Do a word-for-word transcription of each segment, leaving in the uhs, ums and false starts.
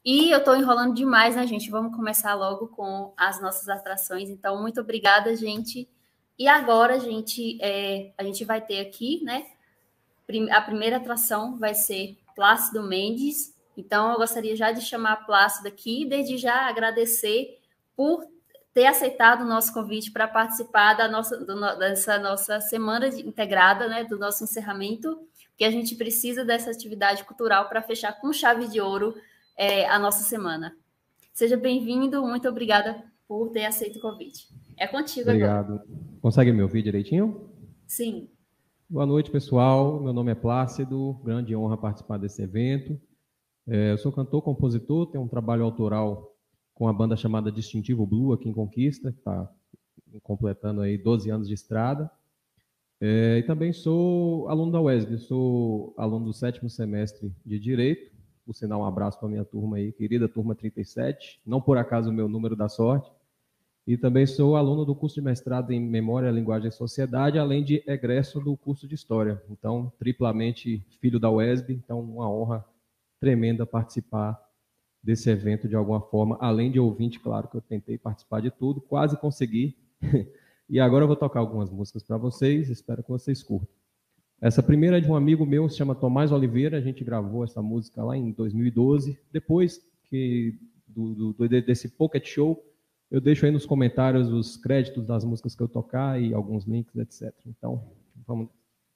E eu estou enrolando demais, né, gente? Vamos começar logo com as nossas atrações. Então, muito obrigada, gente. E agora, gente, é, a gente vai ter aqui, né? A primeira atração vai ser Plácido Mendes. Então, eu gostaria já de chamar Plácido aqui e desde já agradecer por ter aceitado o nosso convite para participar da nossa, do, dessa nossa semana integrada, né, do nosso encerramento, que a gente precisa dessa atividade cultural para fechar com chave de ouro é, a nossa semana. Seja bem-vindo, muito obrigada por ter aceito o convite. É contigo Obrigado. agora. Consegue me ouvir direitinho? Sim. Boa noite, pessoal. Meu nome é Plácido, grande honra participar desse evento. É, eu sou cantor, compositor, tenho um trabalho autoral com a banda chamada Distintivo Blue aqui em Conquista, que está completando aí doze anos de estrada. É, e também sou aluno da U E S B, sou aluno do sétimo semestre de Direito. Vou sinal um abraço para a minha turma aí, querida turma trinta e sete, não por acaso o meu número da sorte. E também sou aluno do curso de mestrado em Memória, Linguagem e Sociedade, além de egresso do curso de História. Então, triplamente filho da U E S B, então uma honra tremenda participar desse evento de alguma forma, além de ouvinte, claro que eu tentei participar de tudo, quase consegui. E agora eu vou tocar algumas músicas para vocês, espero que vocês curtam. Essa primeira é de um amigo meu, se chama Tomás Oliveira, a gente gravou essa música lá em dois mil e doze, depois que do, do, desse Pocket Show, eu deixo aí nos comentários os créditos das músicas que eu tocar e alguns links, etcétera. Então, vamos...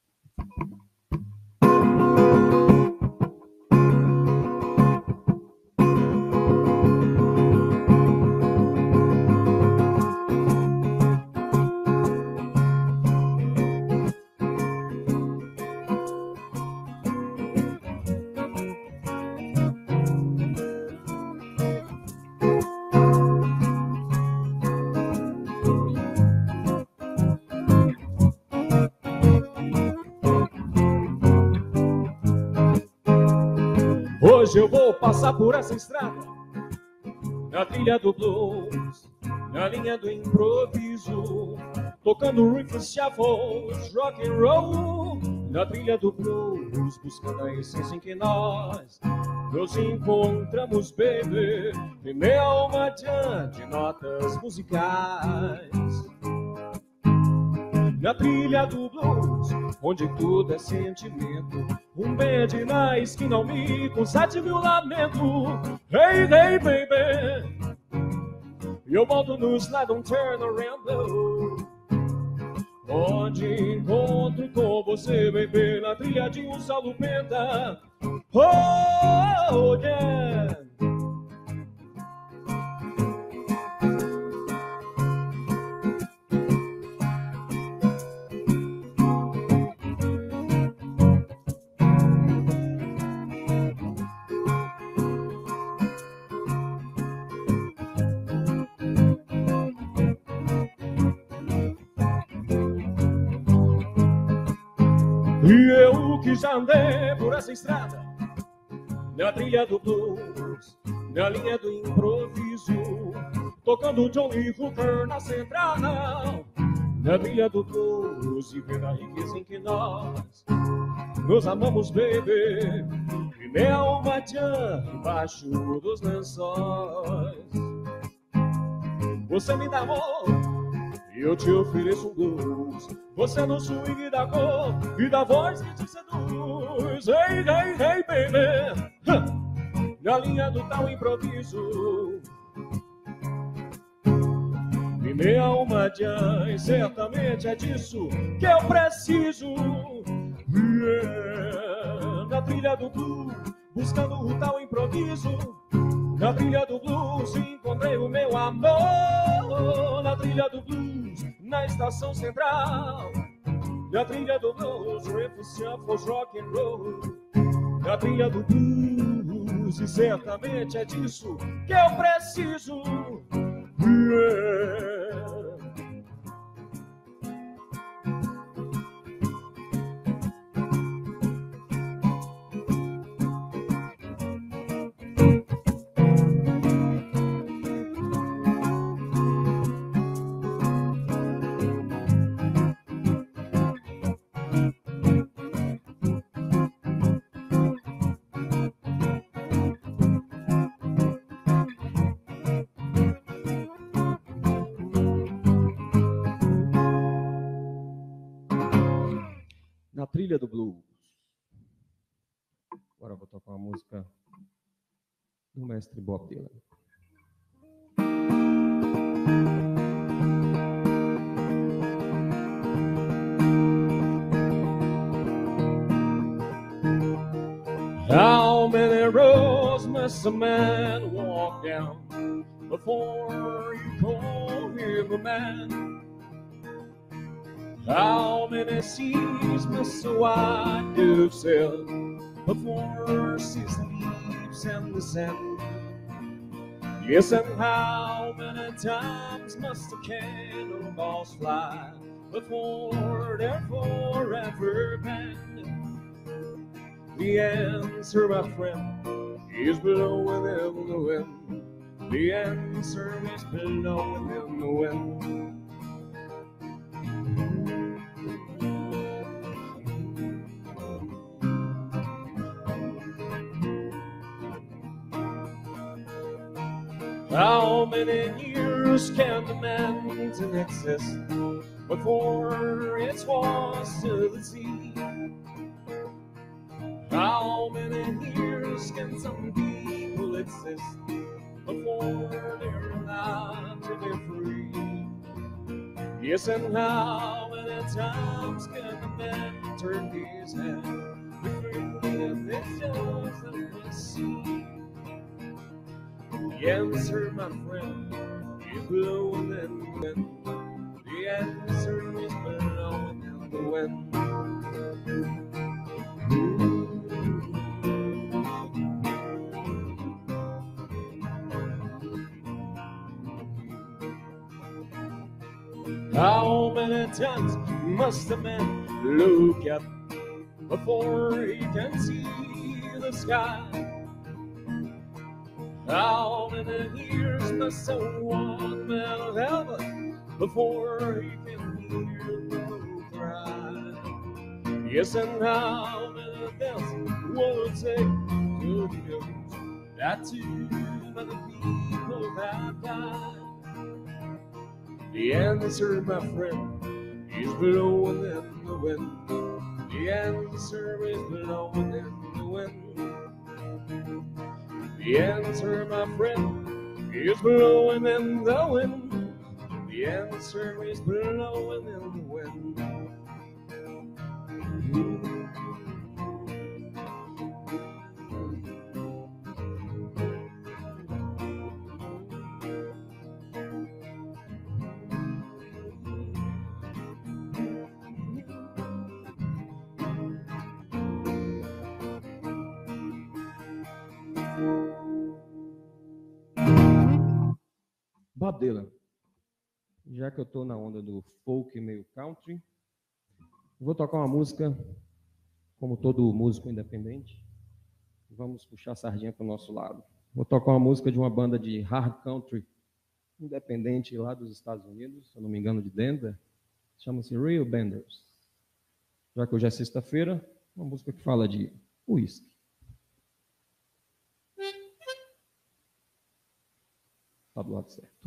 Hoje eu vou passar por essa estrada, na trilha do blues, na linha do improviso, tocando riffs, shuffles, rock and roll, na trilha do blues, buscando a essência em que nós nos encontramos, baby, em meia alma de notas musicais. Na trilha do blues, onde tudo é sentimento, um band na esquina me com sete mil lamentos. Hey, hey, baby, eu volto no slide, don't turn around, blue. Onde encontro com você, baby, na trilha de um solo penta. Oh, oh, yeah. E eu que já andei por essa estrada, na trilha do blues, na linha do improviso, tocando Johnny Hooker na central, na trilha do blues, e vendo a riqueza em que nós nos amamos, baby, e meia alma tchan embaixo dos lençóis. Você me dá amor e eu te ofereço um blues, você no swing da cor e da voz que te seduz. Hey, hey, hey, baby, huh. Na linha do tal improviso, e meia alma de an, certamente é disso que eu preciso. Yeah. Na trilha do blues, buscando o tal improviso, na trilha do blues encontrei o meu amor. Na trilha do blues, na estação central, na trilha do blues, riffs, shuffles, rock and roll. Na trilha do blues, e certamente é disso que eu preciso. Yeah. trilha do blues. Agora eu vou tocar uma música do mestre Bob Dylan. How many roads must a man walk down before you call him a man? How many seas must a white dove sail before she sleeps in the sand? Yes, and how many times must a cannonballs fly before they're forever banned? The answer, my friend, is blowing in the wind. The answer is blowing in the wind. How many years can the mountain exist before it's washed to the sea? How many years can some people exist before they're allowed to be free? Yes, and how many times can a man turn his head between the shores of the sea? The answer, my friend, is blowing in the wind. The answer is blowing in the wind. How many times must a man look up before he can see the sky? How many years must a one man have before he can hear the moon cry? Yes, and how many deaths will it take to know that too many people have died? The answer, my friend, is blowing in the wind. The answer is blowing in the wind. The answer, my friend, is blowing in the wind. The answer is blowing in the wind. Bob Dylan. Já que eu estou na onda do folk meio country, vou tocar uma música, como todo músico independente, vamos puxar a sardinha para o nosso lado. Vou tocar uma música de uma banda de hard country independente lá dos Estados Unidos, se eu não me engano, de Denver, chama-se Real Benders. Já que hoje é sexta-feira, uma música que fala de uísque. Está do lado certo.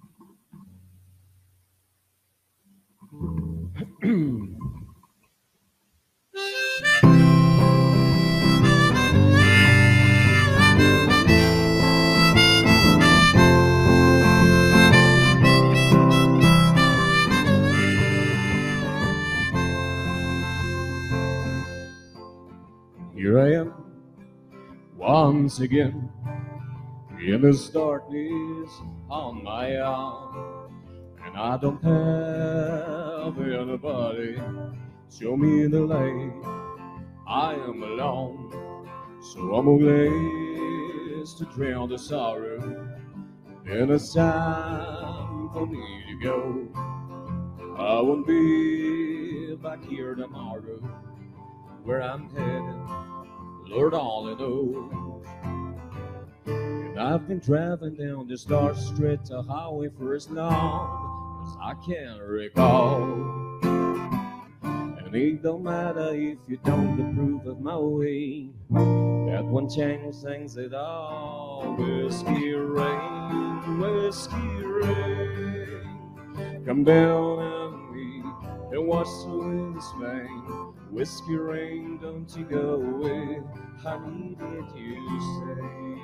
Here I am, once again, in this darkness on my own, and I don't have anybody show me the light. I am alone, so I'm glad to drown the sorrow, and it's time for me to go. I won't be back here tomorrow, where I'm headed, Lord only knows. And I've been driving down this dark street to highway for as long as I can recall. And it don't matter if you don't approve of my way, that won't change things at all. Whiskey rain, whiskey rain, come down on me, and washed away this pain. Whiskey rain, don't you go away. I needed you stay.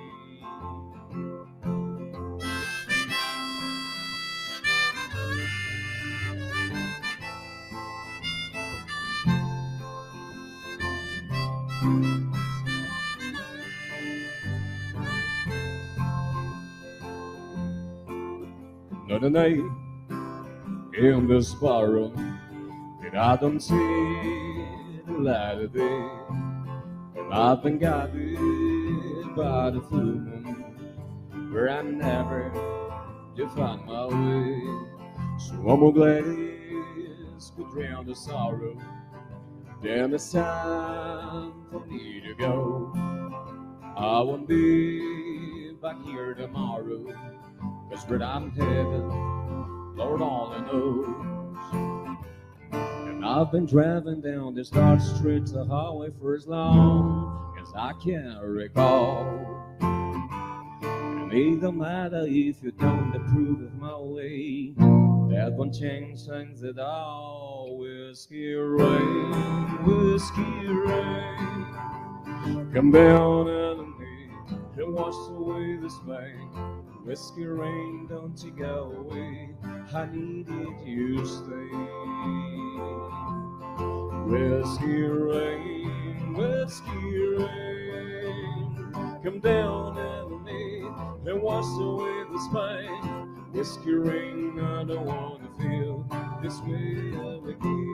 Another night in this barroom that I don't see the light of day, and I've been guided by the full moon, where I never to find my way. So one more glass could drown the sorrow, then it's time for me to go. I won't be back here tomorrow, 'cause where I'm headed, Lord only knows. And I've been driving down this dark streets of highway for as long as I can recall. And it don't matter if you don't approve of my way, that won't change things at all. Whiskey rain, whiskey rain, come down on me and wash away this pain. Whiskey rain, don't you go away. I needed you stay. Whiskey rain, whiskey rain, come down on me and wash away this pain. Whiskey rain, I don't want to feel this way again.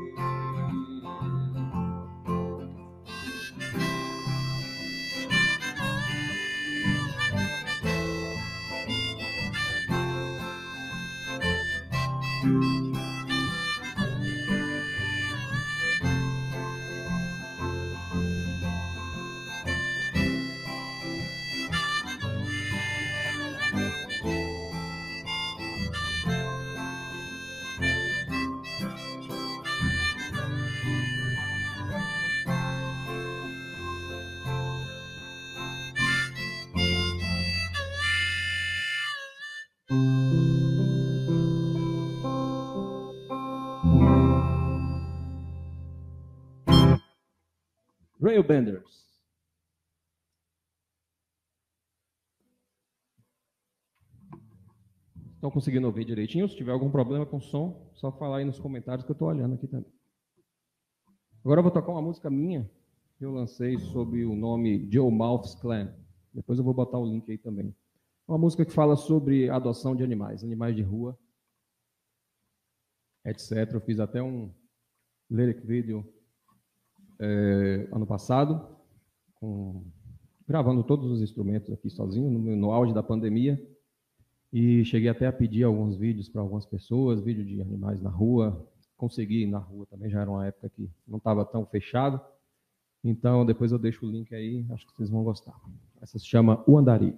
Railbenders. Estão conseguindo ouvir direitinho? Se tiver algum problema com o som, só falar aí nos comentários que eu estou olhando aqui também. Agora eu vou tocar uma música minha que eu lancei sob o nome Joe Mouth's Clan. Depois eu vou botar o link aí também. Uma música que fala sobre adoção de animais, animais de rua, etcétera. Eu fiz até um lyric video é, ano passado, com, gravando todos os instrumentos aqui sozinho, no, no auge da pandemia. E cheguei até a pedir alguns vídeos para algumas pessoas, vídeo de animais na rua. Consegui ir na rua também, já era uma época que não estava tão fechado. Então, depois eu deixo o link aí, acho que vocês vão gostar. Essa se chama O Andari.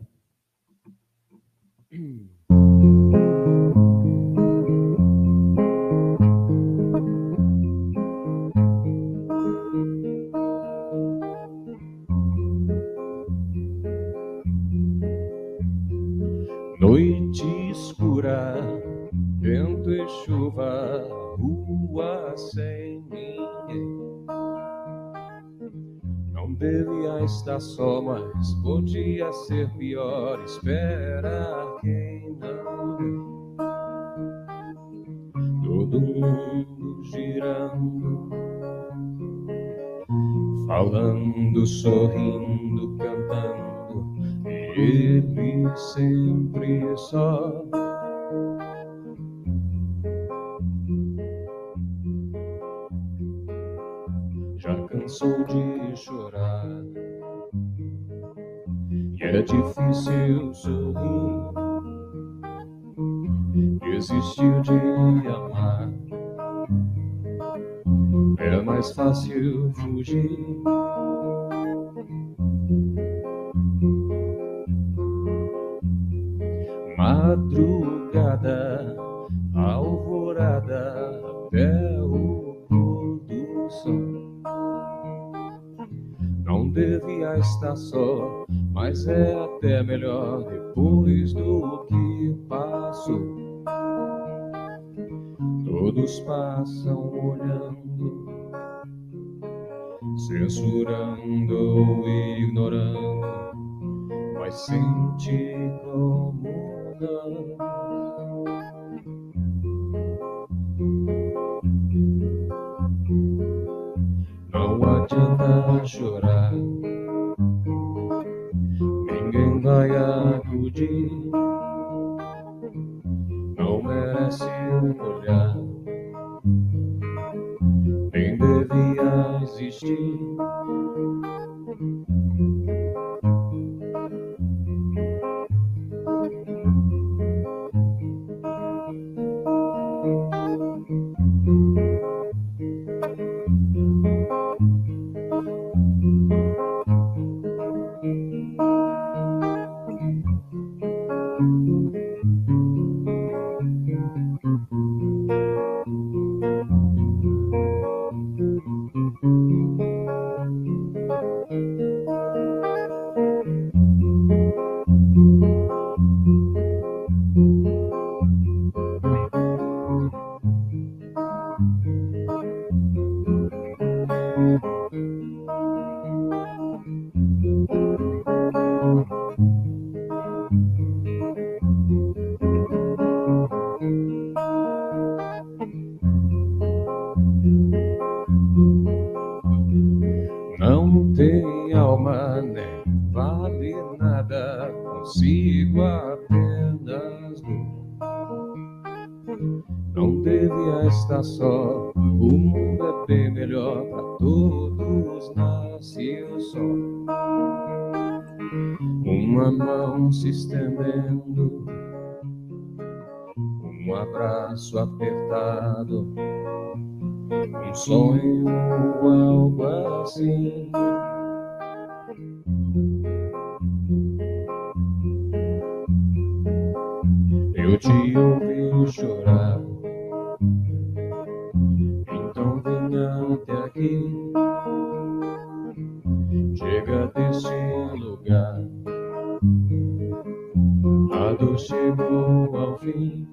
Noite escura, vento e chuva, rua sem ninguém. Não devia estar só, mas podia ser pior. Espera quem não vê. Todo mundo girando, falando, sorrindo, cantando. Ele sempre só. Já cansou de chorar e é difícil sorrir. Desistiu de amar, é mais fácil fugir. Madrugada, alvorada, até o pôr do sol. Não devia estar só, mas é até melhor depois do que passou. Todos passam olhando, censurando ou ignorando, mas sem te incomodando. Não adianta chorar, ninguém vai acudir. Não merece um olhar, nem devia existir. Não tem alma, nem vale nada, consigo apenas dor. Não devia estar só, o mundo é bem melhor, pra todos nasce o sol. Uma mão se estendendo, um abraço apertado, um sonho, algo assim. Eu te ouvi chorar, então venha até aqui. Chega desse lugar, a dor chegou ao fim.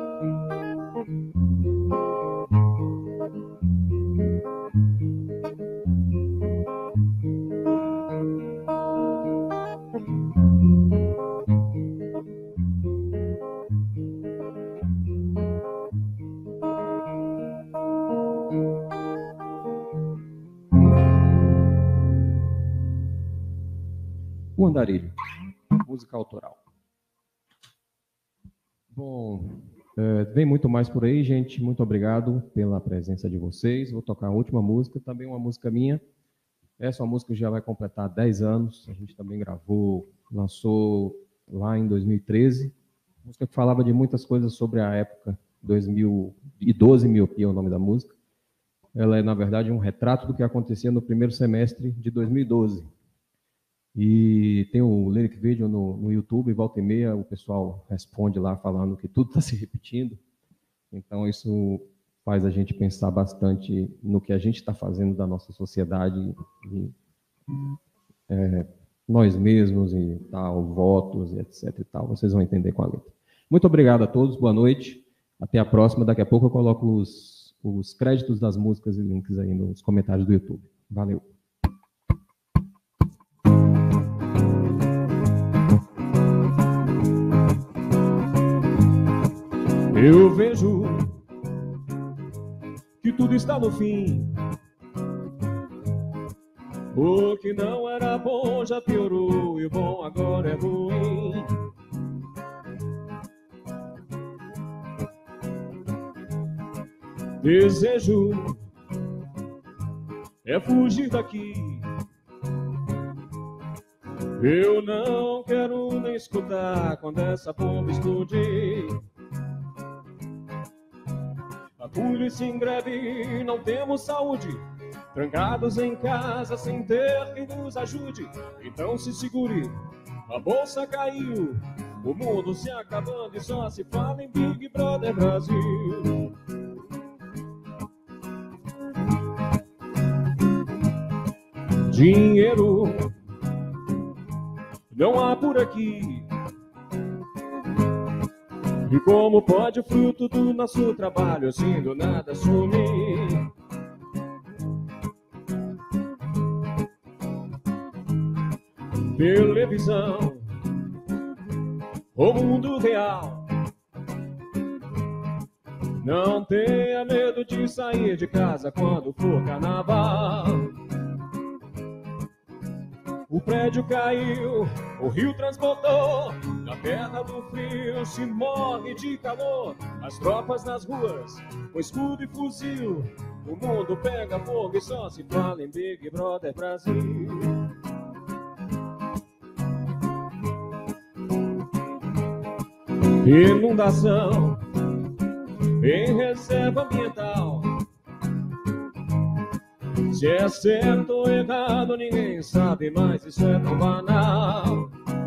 O Andarilho, música autoral. Bom, é, vem muito mais por aí, gente. Muito obrigado pela presença de vocês. Vou tocar a última música, também uma música minha. Essa é uma música que já vai completar dez anos. A gente também gravou, lançou lá em dois mil e treze. Música que falava de muitas coisas sobre a época, dois mil e doze, Miopia é o nome da música. Ela é, na verdade, um retrato do que acontecia no primeiro semestre de dois mil e doze. E tem o lyric video no, no YouTube, volta e meia o pessoal responde lá falando que tudo está se repetindo. Então isso faz a gente pensar bastante no que a gente está fazendo da nossa sociedade, e, é, nós mesmos e tal, votos e etc e tal. Vocês vão entender com a letra. Muito obrigado a todos, boa noite, até a próxima. Daqui a pouco eu coloco os, os créditos das músicas e links aí nos comentários do YouTube. Valeu! Eu vejo que tudo está no fim. O que não era bom já piorou e o bom agora é ruim. Desejo é fugir daqui. Eu não quero nem escutar quando essa bomba explodir. A polícia em greve, não temos saúde, trancados em casa sem ter quem nos ajude. Então se segure, a bolsa caiu, o mundo se acabando e só se fala em Big Brother Brasil. Dinheiro não há por aqui. E como pode o fruto do nosso trabalho assim do nada sumir? Televisão, o mundo real. Não tenha medo de sair de casa quando for carnaval. O prédio caiu, o rio transbordou. Na terra do frio se morre de calor. As tropas nas ruas, com escudo e fuzil. O mundo pega fogo e só se fala em Big Brother Brasil. Inundação em reserva ambiental. Se é certo ou errado ninguém sabe, mas isso é tão banal.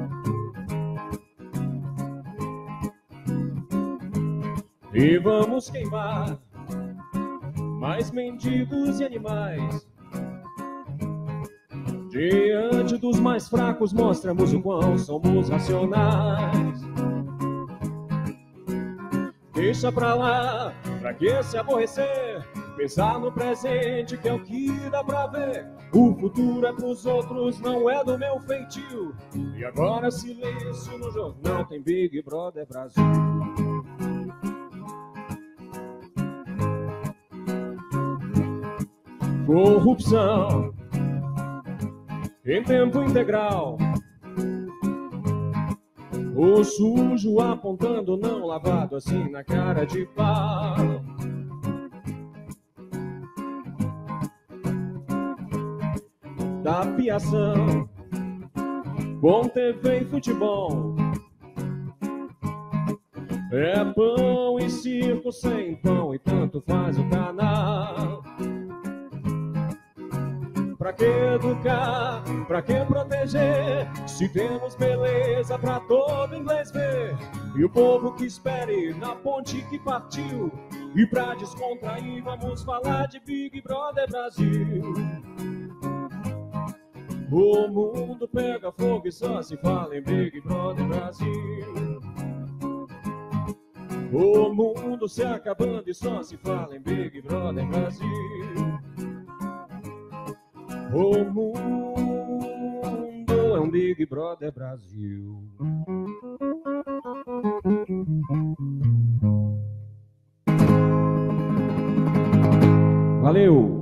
E vamos queimar mais mendigos e animais. Diante dos mais fracos mostramos o quão somos racionais. Deixa pra lá, pra que se aborrecer? Pensar no presente que é o que dá pra ver. O futuro é pros outros, não é do meu feitio. E agora silêncio no jornal, tem Big Brother Brasil. Corrupção em tempo integral. O sujo apontando não lavado assim na cara de pau. Tapiação com T V e futebol. É pão e circo sem pão e tanto faz o canal. Pra que educar, pra que proteger, se temos beleza pra todo inglês ver? E o povo que espere na ponte que partiu. E pra descontrair vamos falar de Big Brother Brasil. O mundo pega fogo e só se fala em Big Brother Brasil. O mundo se acabando e só se fala em Big Brother Brasil. O mundo é um Big Brother Brasil. Valeu!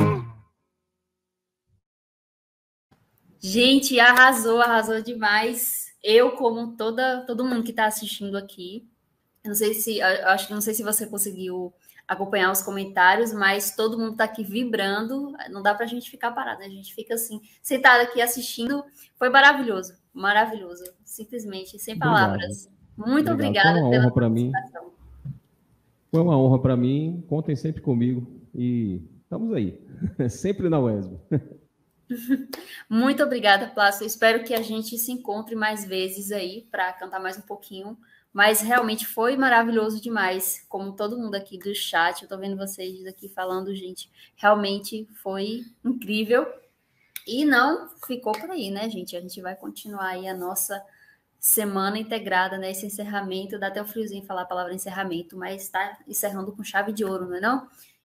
Gente, arrasou, arrasou demais. Eu, como toda, todo mundo que está assistindo aqui, eu não sei se, eu acho que não sei se você conseguiu acompanhar os comentários, mas todo mundo está aqui vibrando. Não dá para a gente ficar parado, né? A gente fica assim, sentado aqui assistindo. Foi maravilhoso, maravilhoso, simplesmente, sem palavras. Obrigado. Muito Obrigado. obrigada Foi uma pela honra para mim. participação. Foi uma honra para mim. Contem sempre comigo e estamos aí, sempre na U E S B. Muito obrigada, Plácido. Espero que a gente se encontre mais vezes aí para cantar mais um pouquinho. Mas realmente foi maravilhoso demais, como todo mundo aqui do chat, eu tô vendo vocês aqui falando, gente, realmente foi incrível. E não ficou por aí, né, gente? A gente vai continuar aí a nossa semana integrada, né? Esse encerramento, dá até o friozinho falar a palavra encerramento, mas está encerrando com chave de ouro, não é não?